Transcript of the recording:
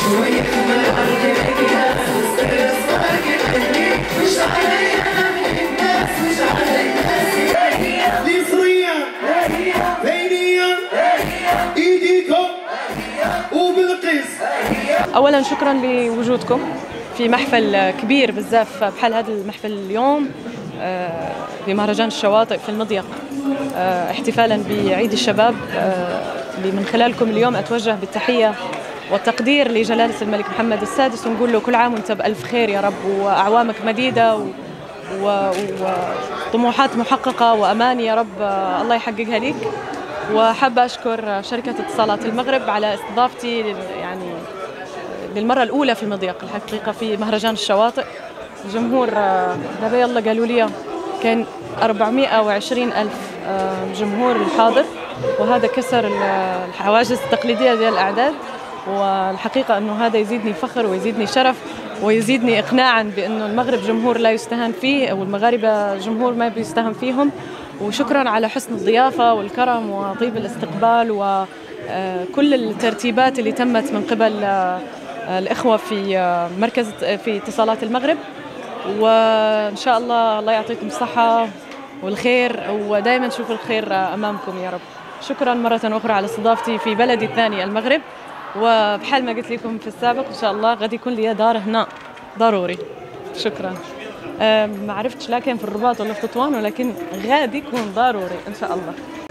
أولاً شكراً لوجودكم في محفل كبير بزاف بحال هذا المحفل اليوم في مهرجان الشواطئ في المضيق، احتفالاً بعيد الشباب، اللي من خلالكم اليوم أتوجه بالتحية والتقدير لجلالة الملك محمد السادس، ونقول له كل عام وانت بألف خير يا رب، وأعوامك مديدة وطموحات محققة وأماني يا رب الله يحققها ليك. وحابة أشكر شركة اتصالات المغرب على استضافتي يعني للمرة الأولى في المضيق الحقيقة في مهرجان الشواطئ. الجمهور دابا يلا قالوا لي كان 420 ألف جمهور الحاضر، وهذا كسر الحواجز التقليدية ديال الأعداد، والحقيقة أنه هذا يزيدني فخر ويزيدني شرف ويزيدني إقناعاً بأنه المغرب جمهور لا يستهان فيه، والمغاربة جمهور ما بيستهان فيهم. وشكراً على حسن الضيافة والكرم وطيب الاستقبال وكل الترتيبات اللي تمت من قبل الإخوة في مركز في اتصالات المغرب. وإن شاء الله يعطيكم الصحة والخير، ودائما نشوف الخير أمامكم يا رب. شكرا مرة أخرى على استضافتي في بلدي الثاني المغرب، وبحال ما قلت لكم في السابق إن شاء الله غادي يكون لي دار هنا ضروري. شكرا. ما عرفتش لا كان في الرباط ولا في تطوان، ولكن غادي يكون ضروري إن شاء الله.